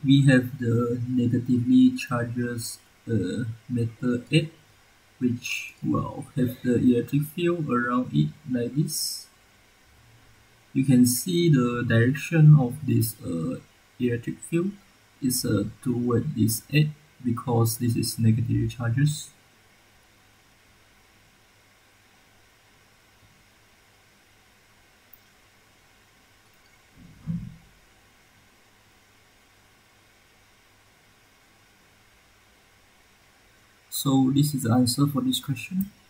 we have the negatively charges metal 8, which will have the electric field around it like this. You can see the direction of this electric field is toward this 8 because this is negative charges. So this is the answer for this question.